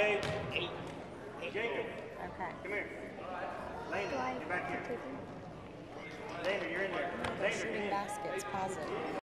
Dave. Jacob. Okay. Come here. Landon, get back here. Xander, you're in there. Xander, Shooting baskets, pause it.